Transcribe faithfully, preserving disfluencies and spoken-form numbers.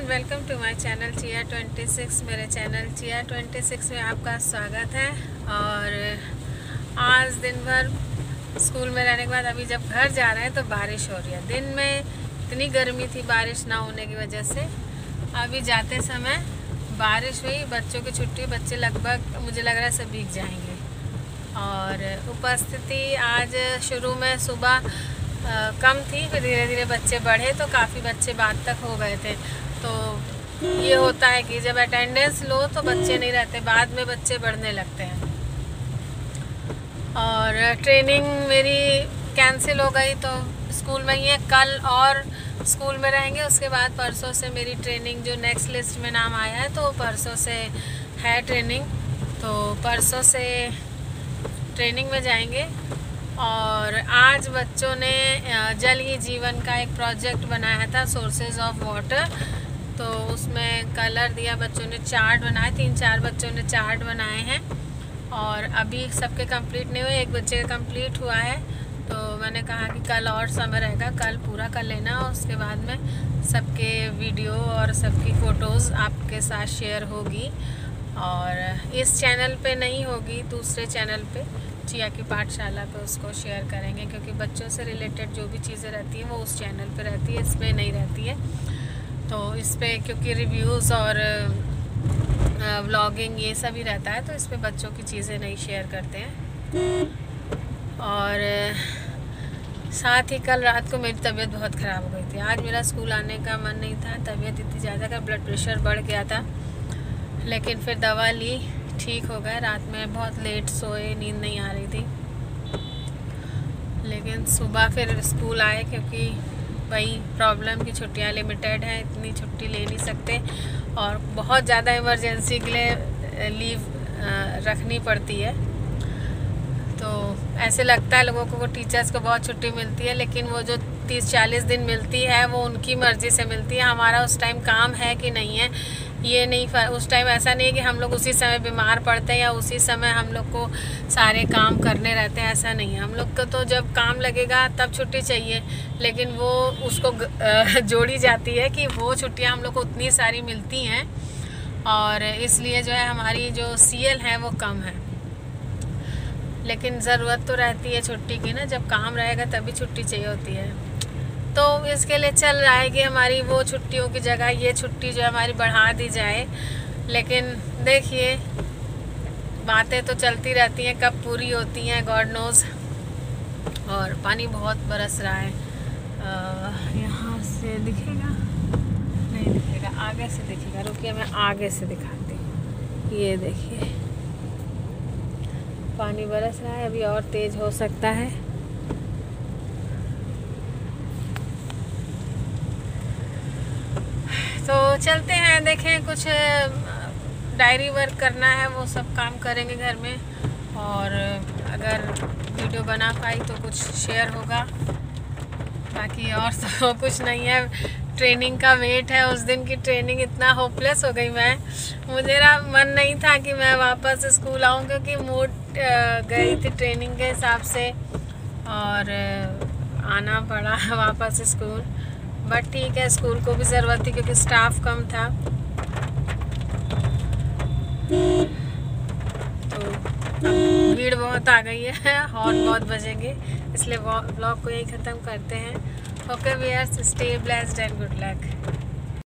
And welcome to my channel चिया twenty six. मेरे channel चिया ट्वेंटी सिक्स में आपका स्वागत है। और आज दिन भर स्कूल में रहने के बाद अभी जब घर जा रहे हैं तो बारिश हो रही है। दिन में इतनी गर्मी थी बारिश ना होने की वजह से। अभी जाते समय बारिश हुई, बच्चों की छुट्टी, बच्चे लगभग मुझे लग रहा है सब भीग जाएंगे। और उपस्थिति आज शुरू में सुबह आ, कम थी, फिर धीरे धीरे बच्चे बढ़े तो काफ़ी बच्चे बाद तक हो गए थे। तो ये होता है कि जब अटेंडेंस लो तो बच्चे नहीं रहते, बाद में बच्चे बढ़ने लगते हैं। और ट्रेनिंग मेरी कैंसिल हो गई तो स्कूल में ही है, कल और स्कूल में रहेंगे। उसके बाद परसों से मेरी ट्रेनिंग जो नेक्स्ट लिस्ट में नाम आया है तो परसों से है ट्रेनिंग, तो परसों से ट्रेनिंग में जाएंगे। और आज बच्चों ने जल ही जीवन का एक प्रोजेक्ट बनाया था, सोर्सेज ऑफ वाटर। तो उसमें कलर दिया, बच्चों ने चार्ट बनाए, तीन चार बच्चों ने चार्ट बनाए हैं। और अभी सबके कंप्लीट नहीं हुए, एक बच्चे का कंप्लीट हुआ है। तो मैंने कहा कि कल और समय रहेगा, कल पूरा कर लेना। उसके बाद में सबके वीडियो और सबकी फ़ोटोज़ आपके साथ शेयर होगी। और इस चैनल पे नहीं होगी, दूसरे चैनल पे चिया की पाठशाला पे उसको शेयर करेंगे, क्योंकि बच्चों से रिलेटेड जो भी चीज़ें रहती हैं वो उस चैनल पे रहती है, इस पर नहीं रहती है। तो इस पर क्योंकि रिव्यूज़ और व्लॉगिंग ये सब ही रहता है, तो इस पर बच्चों की चीज़ें नहीं शेयर करते हैं। और साथ ही कल रात को मेरी तबीयत बहुत ख़राब हो गई थी। आज मेरा स्कूल आने का मन नहीं था, तबीयत इतनी ज़्यादा का ब्लड प्रेशर बढ़ गया था, लेकिन फिर दवा ली, ठीक हो गया। रात में बहुत लेट सोए, नींद नहीं आ रही थी। लेकिन सुबह फिर स्कूल आए, क्योंकि वही प्रॉब्लम की छुट्टियां लिमिटेड हैं, इतनी छुट्टी ले नहीं सकते। और बहुत ज़्यादा इमरजेंसी के लिए लीव रखनी पड़ती है। तो ऐसे लगता है लोगों को, टीचर्स को बहुत छुट्टी मिलती है, लेकिन वो जो तीस चालीस दिन मिलती है वो उनकी मर्ज़ी से मिलती है। हमारा उस टाइम काम है कि नहीं है ये नहीं, उस टाइम ऐसा नहीं है कि हम लोग उसी समय बीमार पड़ते हैं या उसी समय हम लोग को सारे काम करने रहते हैं, ऐसा नहीं है। हम लोग को तो जब काम लगेगा तब छुट्टी चाहिए, लेकिन वो उसको जोड़ी जाती है कि वो छुट्टियां हम लोग को उतनी सारी मिलती हैं। और इसलिए जो है हमारी जो सीएल है वो कम है, लेकिन ज़रूरत तो रहती है छुट्टी की ना, जब काम रहेगा तभी छुट्टी चाहिए होती है। तो इसके लिए चल रहा है कि हमारी वो छुट्टियों की जगह ये छुट्टी जो हमारी बढ़ा दी जाए। लेकिन देखिए, बातें तो चलती रहती हैं, कब पूरी होती हैं गॉड नोज़। और पानी बहुत बरस रहा है। यहाँ से दिखेगा नहीं दिखेगा, आगे से दिखेगा। रुकिए मैं आगे से दिखाती हूँ। ये देखिए पानी बरस रहा है, अभी और तेज़ हो सकता है। तो चलते हैं, देखें कुछ डायरी वर्क करना है, वो सब काम करेंगे घर में। और अगर वीडियो बना पाई तो कुछ शेयर होगा, बाकी और तो कुछ नहीं है। ट्रेनिंग का वेट है, उस दिन की ट्रेनिंग इतना होपलेस हो गई मैं, मुझे ना मन नहीं था कि मैं वापस स्कूल आऊँ, क्योंकि मूड गई थी ट्रेनिंग के हिसाब से और आना पड़ा वापस स्कूल। बट ठीक है, स्कूल को भी ज़रूरत थी क्योंकि स्टाफ कम था। तो भीड़ बहुत आ गई है, हॉर्न बहुत बजेंगे, इसलिए व्लॉग को यही ख़त्म करते हैं। Okay viewers, stay blessed and good luck.